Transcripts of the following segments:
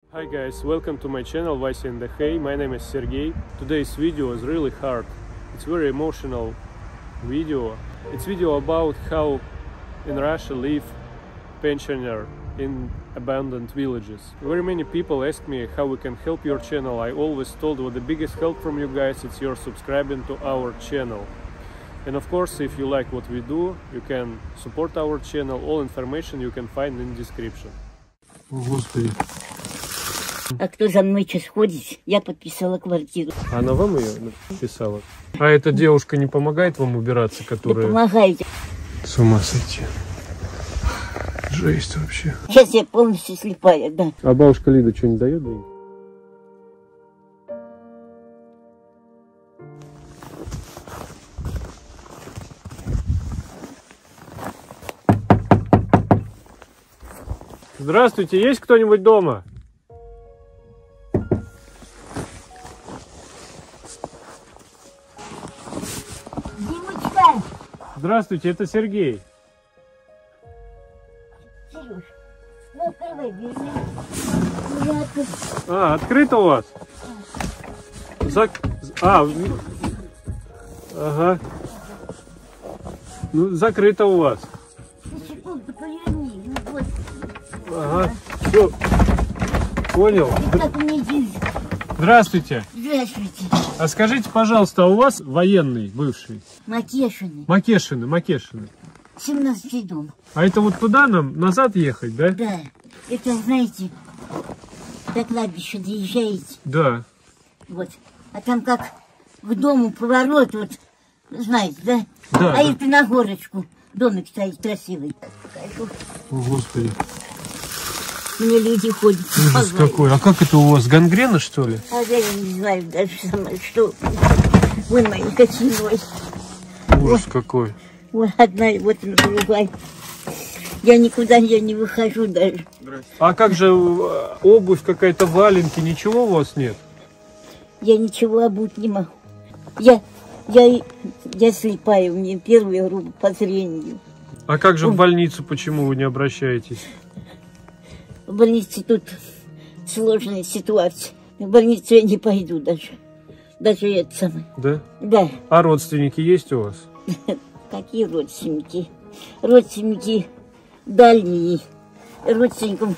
Hi guys, welcome to my channel Vася and the Hay. My name is Sergey. Today's video is really hard. It's very emotional video. It's video about how in Russia live pensioner in abandoned villages. Very many people ask me how we can help your channel. I always told what the biggest help from you guys it's your subscribing to our channel. And of course, if you like what we do, you can support our channel. All information you can find in description. О, Господи. А кто за мной сейчас ходит, я подписала квартиру. Она вам ее написала? А эта девушка не помогает вам убираться, которая... Да помогайте. С ума сойти. Жесть вообще. Сейчас я полностью слепая, да. А бабушка Лида что, не дает денег? Здравствуйте, есть кто-нибудь дома? Димочка! Здравствуйте, это Сергей. Сереж, ну открывай дверь. Я открою. А, открыто у вас? Ага. Ну, закрыто у вас. Ты секунду поверни. Ну, вот. Ага. Все. Понял. И как мне здесь? Здравствуйте. Здравствуйте. А скажите, пожалуйста, а у вас военный бывший? Макешины. Макешины. 17-й дом. А это вот туда нам назад ехать, да? Да. Это, знаете, до кладбища доезжаете. Да. Вот. А там как к дому поворот, вот, знаете, да? Да, А да. это на горочку. Домик стоит красивый. О, Господи. Мне люди ходят. Ужас какой. А как это у вас? Гангрена, что ли? А я не знаю даже сама, что. Вон мои какие ноги. Ужас какой. Вот одна, и вот она другая. Я никуда не выхожу даже. А как же обувь какая-то, валенки, ничего у вас нет? Я ничего обуть не могу. Я слепая, у меня первая группа по зрению. А как же в больницу, почему вы не обращаетесь? В больнице тут сложная ситуация. В больницу я не пойду даже. Даже это самое. Да? Да. А родственники есть у вас? Какие родственники? Родственники дальние. Родственникам...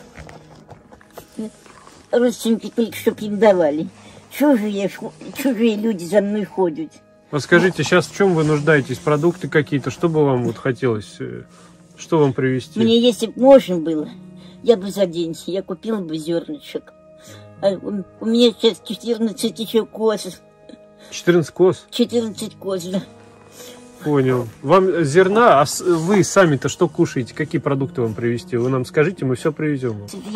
Родственники только чтоб им давали. Чужие люди за мной ходят. А скажите, сейчас в чем вы нуждаетесь? Продукты какие-то? Что бы вам вот хотелось? Что вам привезти? Мне, если бы можно было, я бы за деньги, я купила бы зернышек. А у меня сейчас 14 еще коз. 14 коз? 14 коз, да. Понял. Вам зерна, а вы сами-то что кушаете? Какие продукты вам привезти? Вы нам скажите, мы все привезем.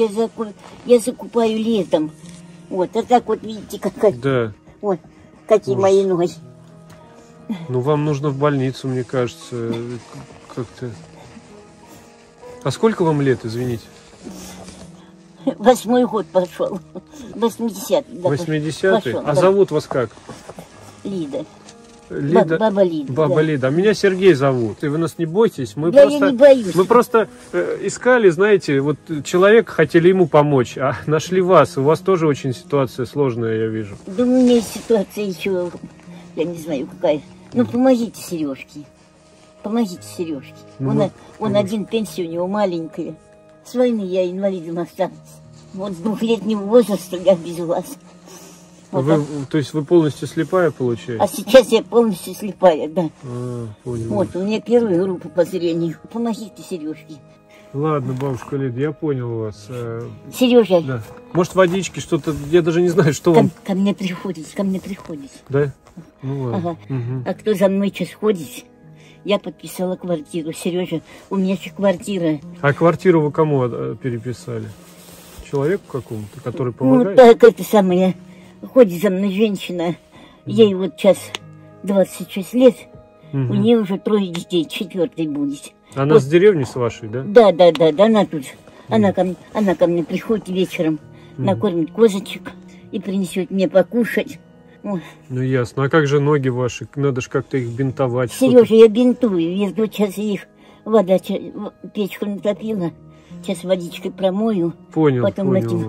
Я закупаю летом. Вот, а так вот видите, какая. Да. Вот, какие Ужас. мои ноги. Ну, вам нужно в больницу, мне кажется, как-то. А сколько вам лет, извините? 8-й год пошел. 80-й. Да, 80-й? пошел, А да. зовут вас как? Лида. Лида? Баба Лида. Баба да. Лида. А меня Сергей зовут. И вы нас не бойтесь. Мы Да просто, я не боюсь. мы просто искали, знаете, вот человека, хотели ему помочь, а нашли вас. У вас тоже очень ситуация сложная, я вижу. Да у меня ситуация еще, я не знаю какая. Ну, помогите Сережке. Помогите Сережке. Ну, он один, пенсия у него маленькая. С войны я инвалидом осталась. Вот с 2-летнего возраста я без вас. Вот Вы, то есть вы полностью слепая, получается? А сейчас я полностью слепая, да. А, понял. Вот, у меня первая группа по зрению. Помогите Сережке. Ладно, бабушка Лида, я понял вас. Сережа, Да. Может, водички, что-то, я даже не знаю, что вам... ко мне приходит. Да? Ну ладно. Ага. Угу. А кто за мной сейчас ходит, я подписала квартиру. Сережа, у меня же квартира. А квартиру вы кому переписали? Человеку какому-то, который Ну, помогает? так, это самое. Ходит за мной женщина. Ей вот сейчас 26 лет. Угу. У нее уже 3 детей, 4-й будет. Она вот. с деревни с вашей, да? Да, она тут. Она ко мне приходит вечером, накормит козочек и принесет мне покушать. Ой. Ну ясно. А как же ноги ваши? Надо же как-то их бинтовать. Сережа, я бинтую. Я вот сейчас их печку натопила. Сейчас водичкой промою. Понял, потом понял вас.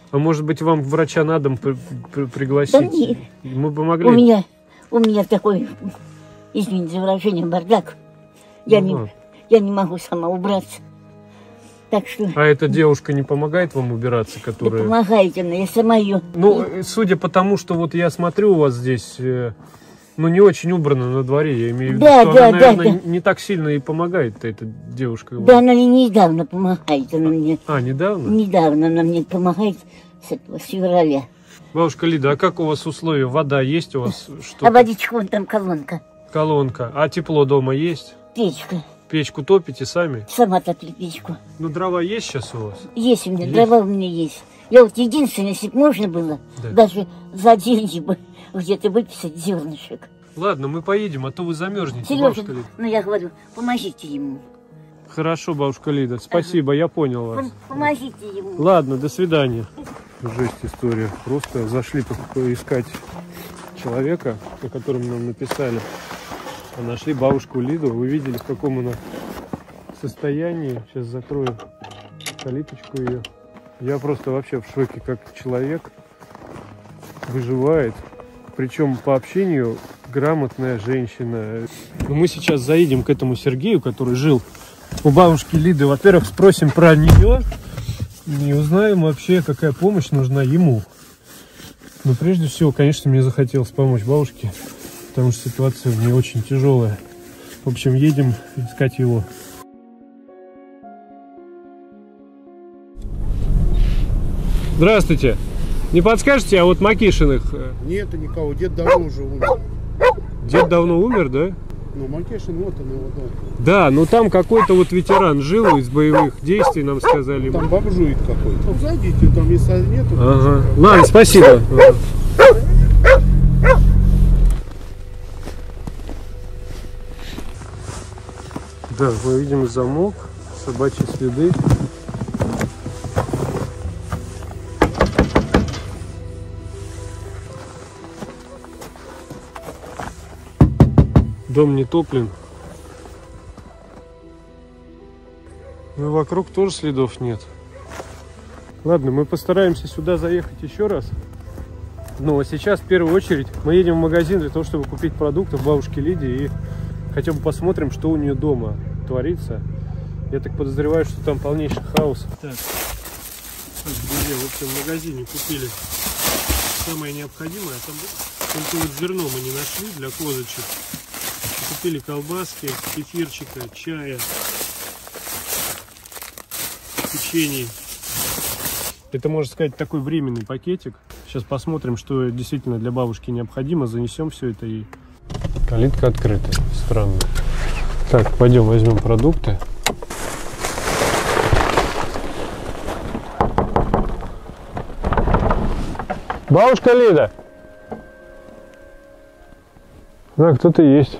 А может быть, вам врача на дом пригласить? Да нет. Мы бы могли. У меня такой, извините за выражение, бардак. Я не могу сама убраться. Так что... А эта девушка не помогает вам убираться, которая... Да помогает она, я сама ее... Ну, судя по тому, что вот я смотрю у вас здесь, ну, не очень убрано на дворе, я имею в виду, что она, наверное, не так сильно и помогает эта девушка. Да, она недавно помогает, она мне... А, недавно? Недавно она мне помогает с февраля. Бабушка Лида, а как у вас условия? Вода есть у вас? А водичка, вон там колонка. Колонка. А тепло дома есть? Печка. Печку топите сами? Сама топлю печку. Ну, дрова есть сейчас у вас? Есть у меня, дрова у меня есть. Я вот единственное, если бы можно было, даже за деньги бы где-то выписать зернышек. Ладно, мы поедем, а то вы замерзнете, Сережа, бабушка Лида. ну я говорю, помогите ему. Хорошо, бабушка Лида, спасибо, я понял вас. Помогите ему. Ладно, до свидания. Жесть история. Просто зашли поискать человека, о котором нам написали. А нашли бабушку Лиду. Вы видели, в каком она состоянии. Сейчас закрою калиточку ее. Я просто вообще в шоке, как человек выживает. Причем по общению грамотная женщина. Но мы сейчас заедем к этому Сергею, который жил у бабушки Лиды. Во-первых, спросим про нее и узнаем вообще, какая помощь нужна ему. Но прежде всего, конечно, мне захотелось помочь бабушке, потому что ситуация в ней очень тяжелая. В общем, едем искать его. Здравствуйте. Не подскажете, а вот Макишиных? Нет, никого. Дед давно уже умер. Дед давно умер, да? Ну, Макишин, вот он его дом. Да, но там какой-то вот ветеран жил из боевых действий, нам сказали. Там бомжует какой-то. Ну, зайдите, там если нету. Ага. Ладно, спасибо. Да, мы видим замок, собачьи следы. Дом не топлен. Ну, вокруг тоже следов нет. Ладно, мы постараемся сюда заехать еще раз. Но сейчас, в первую очередь, мы едем в магазин для того, чтобы купить продуктов бабушке Лиде и хотя бы посмотрим, что у нее дома творится. Я так подозреваю, что там полнейший хаос. Так, друзья, в общем, в магазине купили самое необходимое. Там только вот зерно мы не нашли для козочек. Купили колбаски, кефирчика, чая, печенье. Это, можно сказать, такой временный пакетик. Сейчас посмотрим, что действительно для бабушки необходимо. Занесем все это и... Калитка открыта. Странно. Так, пойдем возьмем продукты. Бабушка Лида! Да, кто-то есть.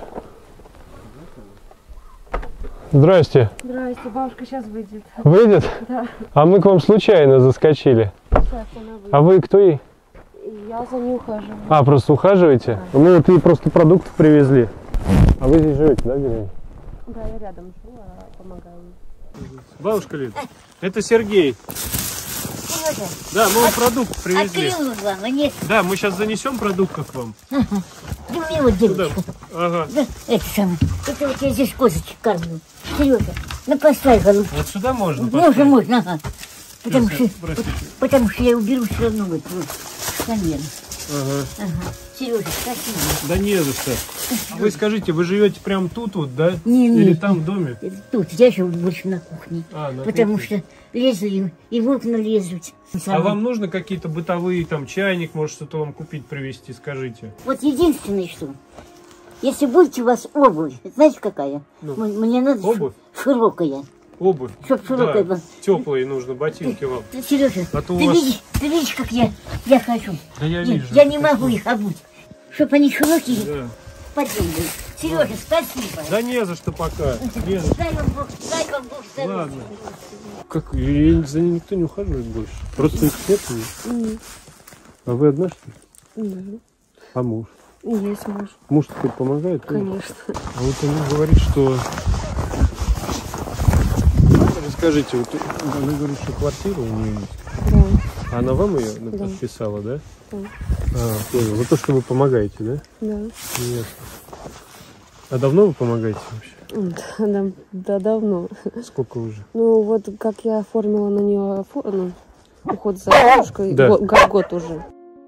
Здрасте. Здрасте, бабушка сейчас выйдет. Выйдет? Да. А мы к вам случайно заскочили. Сейчас она выйдет. А вы кто ей? Я за ней ухаживаю. А, просто ухаживаете? Да. Мы вот ей просто продуктов привезли. А вы здесь живете, да, в деревне? Да, я рядом живу, помогаю. Бабушка Лида, это Сергей. Сережа, Да, мы вам продукт привезли. открыл вам, а нет. Да, мы сейчас занесем продукты к вам. Да мне вот девочка. Ага. Да, это самое. Это вот я здесь козочек кормлю. Сережа, ну поставь, голубчик. Вот сюда можно? Можно, ага. Простите. Потому что я уберу все равно вот камеру. Ага. Сережа, спасибо. Да не за что. А вы скажите, вы живете прям тут вот, да? Не, Или нет. там в доме? Тут, я живу больше на кухне. На потому кухне. что лезу и в окна лезут. А вам нужно какие-то бытовые, там, чайник, может, что-то вам купить, привезти, скажите? Вот единственное, что, если будет у вас обувь, знаете какая? Ну, мне надо обувь? широкая. Обувь? Чтоб широкая Да, была. теплые нужно, ботинки вам. Сережа, А то у ты, вас- видишь, как я хожу? Да я Нет, вижу. я не могу их обуть. Чтоб они широкие, Да. подъем были. Сережа, спасибо. Да не за что пока. Не за что. Дай вам Бог здоровья. Ладно. Как? За ней никто не ухаживает больше. Просто их нет. А вы одна, что ли? Да. А муж? Есть муж. Муж хоть помогает? Конечно. А вот она говорит, что... Расскажите, вот она говорит, что квартира у нее есть. Да. Она вам ее Да. подписала, да? Да. А, понял. За то, что вы помогаете, да? Да. Нет. А давно вы помогаете вообще? Да, давно. Сколько уже? Ну, вот как я оформила на нее уход за девушкой, Да. год уже.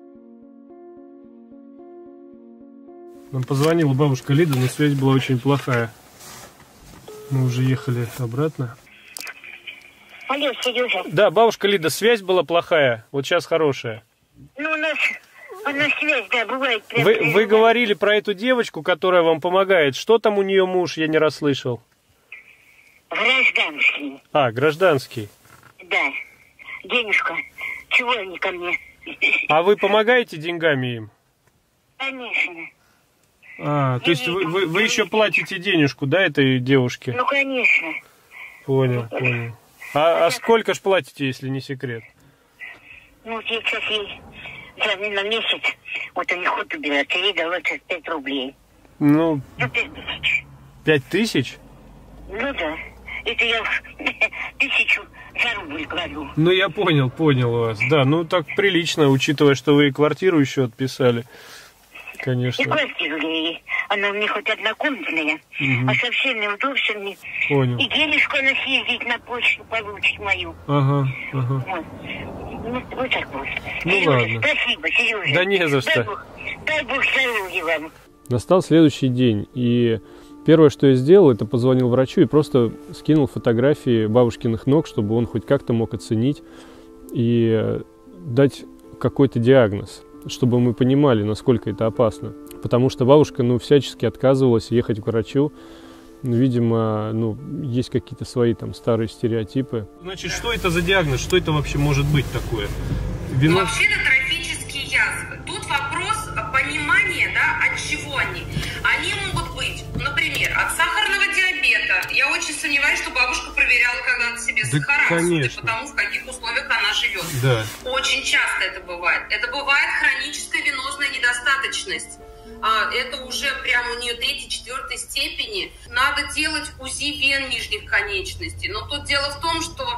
Нам позвонила бабушка Лида, но связь была очень плохая. Мы уже ехали обратно. Алло, Сережа. Да, бабушка Лида, связь была плохая, вот сейчас хорошая. Ну, у нас связь, да, бывает. Прям Вы говорили про эту девочку, которая вам помогает. Что там у нее муж, я не расслышал. Гражданский, А, гражданский. да. Денежка. Чего они ко мне? А вы помогаете деньгами им? Конечно. А, то есть вы еще платите денежку, да, этой девушке? Ну, конечно. Понял. А сколько ж платите, если не секрет? Ну, вот я сейчас ей на месяц, вот они ход убирают, я ей дала сейчас 5 рублей. Ну, Ну, 5000. 5000? Ну, да. Это я 1000 за рубль кладу. Ну, я понял вас. Да, ну так прилично, учитывая, что вы и квартиру еще отписали. И Конечно. квартиру ей. Она у меня хоть однокомнатная, а со всеми удобствами. Понял. И денежку она съездить на почту получит мою. Ага. Вот. Ну, вот так вот. Ну, Сережа, ладно. спасибо, Сережа. Да не за что. Дай Бог здоровья вам. Настал следующий день, и первое, что я сделал, это позвонил врачу и просто скинул фотографии бабушкиных ног, чтобы он хоть как-то мог оценить и дать какой-то диагноз, чтобы мы понимали, насколько это опасно. Потому что бабушка, всячески отказывалась ехать к врачу. Видимо, есть какие-то свои там старые стереотипы. Значит, что это за диагноз? Что это вообще может быть такое? Вино... Вообще-то трофические язвы. Тут вопрос понимания, да, от чего они. Они могут быть, например, от сахарного диабета. Я очень сомневаюсь, что бабушка проверяла когда-то себе сахара, конечно. потому в каких условиях она живет. Да. Очень часто это бывает. Это бывает хроническая венозная недостаточность. Это уже прямо у нее 3-4 степени. Надо делать УЗИ вен нижних конечностей. Но тут дело в том, что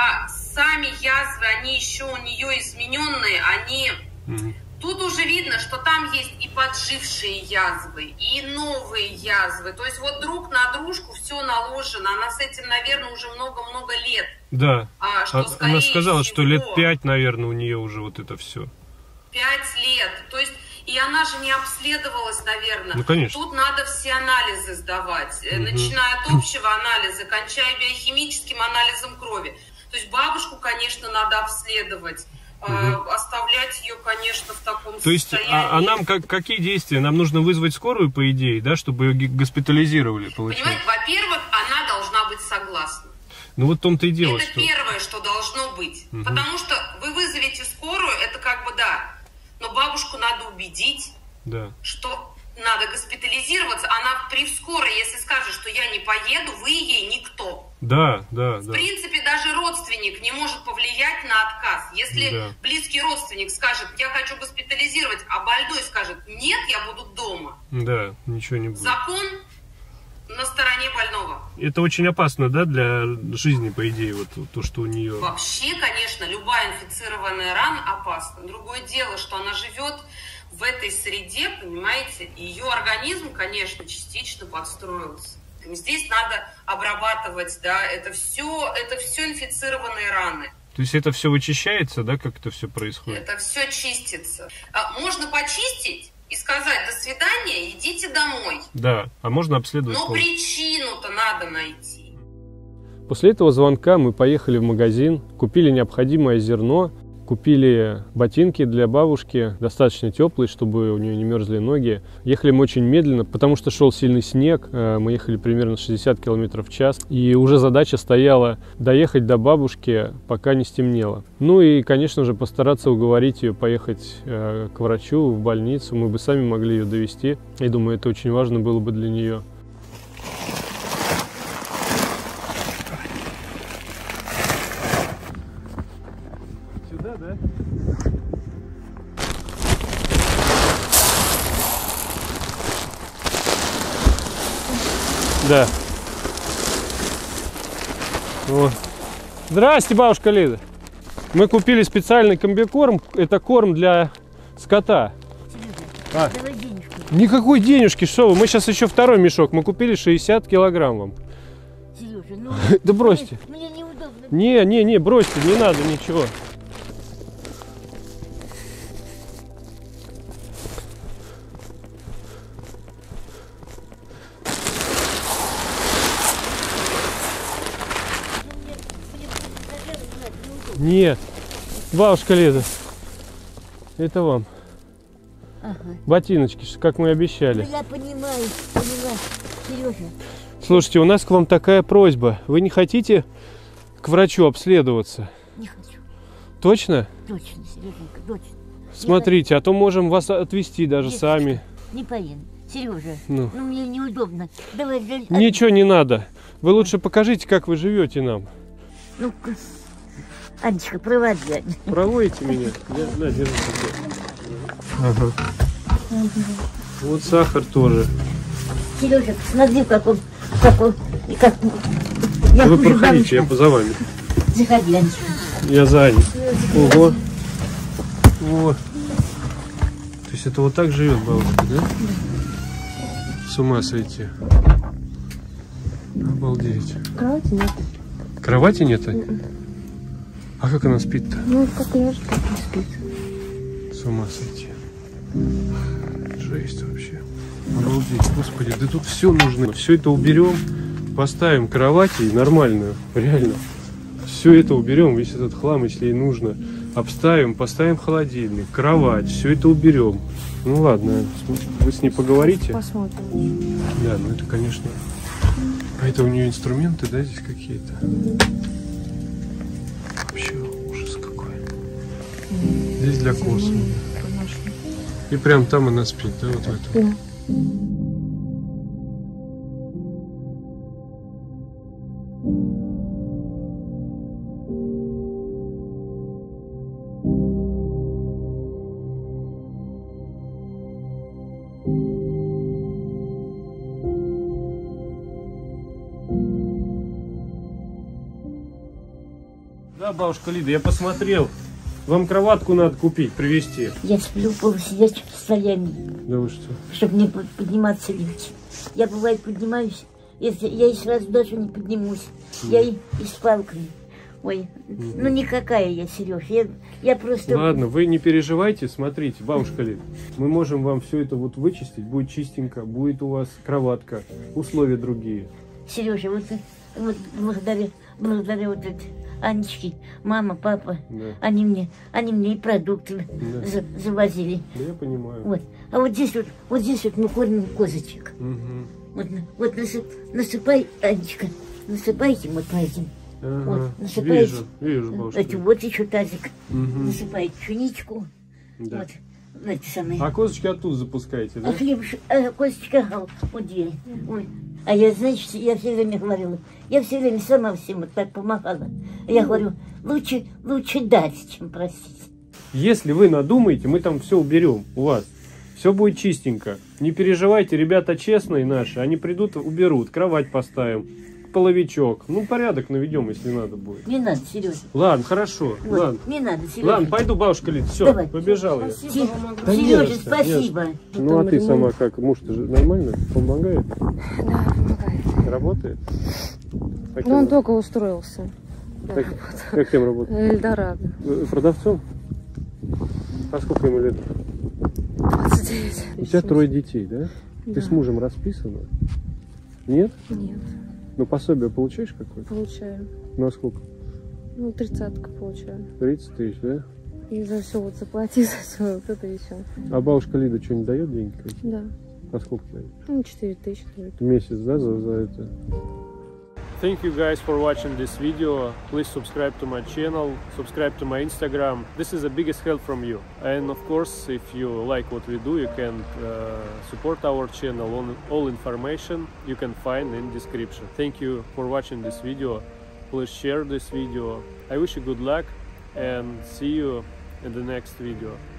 сами язвы, они еще у нее измененные, они... Тут уже видно, что там есть и поджившие язвы, и новые язвы. То есть вот друг на дружку все наложено. Она с этим, наверное, уже много-много лет. Да. Она сказала, что всего, лет 5, наверное, у нее уже вот это все. 5 лет. То есть, и она же не обследовалась, наверное. Ну, конечно. Тут надо все анализы сдавать, начиная от общего анализа, кончая биохимическим анализом крови. То есть бабушку, конечно, надо обследовать. Оставлять ее, конечно, в таком То есть, состоянии. а нам какие действия? Нам нужно вызвать скорую, по идее, да, чтобы ее госпитализировали, получается? Понимаете, во-первых, она должна быть согласна. Ну вот в том-то и дело, Это что... первое, что должно быть. Потому что вы вызовете скорую, это как бы да. Но бабушку надо убедить, Да. что надо госпитализироваться. Она при скорой, если скажет, что я не поеду, вы ей никто. Да. В принципе, даже родственник не может повлиять на отказ. Если близкий родственник скажет, я хочу госпитализировать, а больной скажет, нет, я буду дома. Да, ничего не будет. Закон на стороне больного. Это очень опасно, да, для жизни, по идее, вот то, что у нее... Вообще, конечно, любая инфицированная рана опасна. Другое дело, что она живет в этой среде, понимаете, и ее организм, конечно, частично подстроился. Здесь надо обрабатывать, да, это все инфицированные раны. То есть это все вычищается, да, как это все происходит? Это все чистится. Можно почистить и сказать, до свидания, идите домой. Да, а можно обследовать. Но причину-то надо найти. После этого звонка мы поехали в магазин, купили необходимое зерно, купили ботинки для бабушки, достаточно теплые, чтобы у нее не мерзли ноги. Ехали мы очень медленно, потому что шел сильный снег. Мы ехали примерно 60 км в час. И уже задача стояла доехать до бабушки, пока не стемнело. Ну и, конечно же, постараться уговорить ее поехать к врачу в больницу. Мы бы сами могли ее довезти. Я думаю, это очень важно было бы для нее. Да. Вот. Здрасте, бабушка Лида. Мы купили специальный комбикорм. Это корм для скота. Сережа, давай денежку. Никакой денежки, что вы. Мы сейчас еще второй мешок. Мы купили 60 килограмм вам. Сережа, ну... Да бросьте. Мне неудобно. Не, бросьте, не надо ничего. Нет, бабушка Лиза, это вам. Ага. Ботиночки, как мы и Ну, обещали. я понимаю, Сережа. Слушайте, у нас к вам такая просьба. Вы не хотите к врачу обследоваться? Не хочу. Точно? Точно, Сереженька, точно. Смотрите, а то можем вас отвезти даже Нет, сами. Не поеду. Сережа, Ну. мне неудобно. Давай, Ничего не надо. Вы лучше покажите, как вы живете нам. Ну, Анечка, проводи. Проводите меня? На, держи. Ага. Вот сахар тоже. Сережа, смотри, как он. Я Вы хуже проходите, я бабушка. за вами. Заходи, Анечка. Я занят. Ого. О. То есть это вот так живет бабушка, да? С ума сойти. Обалдеть. Кровати нет. Кровати нет? А как она спит-то? Ну, как лежит, как не спит. С ума сойти. Жесть вообще. Обалдеть, господи, да тут все нужно. Все это уберем, поставим кровати нормальную, реально. Все это уберем, весь этот хлам, если и нужно. Обставим, поставим холодильник, кровать, все это уберем. Ну ладно, вы с ней поговорите. Посмотрим. Да, ну это, конечно. А это у нее инструменты, да, здесь какие-то? Вообще ужас какой. Здесь для кос. И прям там она спит, да, вот в этом? Да. Да, бабушка Лида, я посмотрел. Вам кроватку надо купить, привезти. Я сплю в полусидячем состоянии, Да вы что? чтобы мне подниматься легче. Я, бывает, поднимаюсь, если я и сразу даже не поднимусь. Я и с палкой. Ой, ну никакая я, Сереж. Я просто... Ладно, вы не переживайте, смотрите, бабушка Лида. Мы можем вам все это вот вычистить, будет чистенько, будет у вас кроватка, условия другие. Сережа, вот благодаря вот этой Анечке, мама, папа, Да. они мне и продукты Да. завозили. Да, я понимаю. Вот. А вот здесь вот мы кормим козочек. Угу. Вот насыпай, Анечка, насыпайте вот по этим. Ага. Вот, насыпайте. Вижу, бабушка. Эти, вот еще тазик. Мгм. Насыпайте пшеничку. Да. Вот. Эти самые. А козочки оттуда запускаете, да? А хлеб, косточка, вот где. Ой. А я, значит, я все время говорила, я все время сама всем вот так помогала. Я говорю, лучше дать, чем просить. Если вы надумаете, мы там все уберем у вас. Все будет чистенько. Не переживайте, ребята честные наши. Они придут, уберут, кровать поставим, половичок. Ну, порядок наведем, если надо будет. Не надо, Сережа. Ладно, хорошо. Вот, Ладно. не надо, Сережа. Ладно, пойду, бабушка Лида. Все, Давай. побежал я. Да не Сережа, за что, спасибо. Ну, а ты сама как? Муж-то же нормально? Помогает? Да, помогает. Работает? А Ну, он кем? только устроился. Как кем работает? Эльдорадо. Продавцом? А сколько ему лет? 29. У тебя 3 детей, да? Ты Да. с мужем расписана? Нет? Нет, Ну, пособие получаешь какое-то? получаю. Ну, а сколько? Ну, 30-ка получаю. 30 тысяч, да? И за все вот заплати, за все вот это и все. А бабушка Лида что, не дает деньги? Да. А сколько дает? Ну, 4000 дают. В месяц, да, за это? Thank you guys for watching this video. Please subscribe to my channel, subscribe to my Instagram. This is the biggest help from you. And of course, if you like what we do, you can support our channel. All information you can find in description. Thank you for watching this video. Please share this video. I wish you good luck and see you in the next video.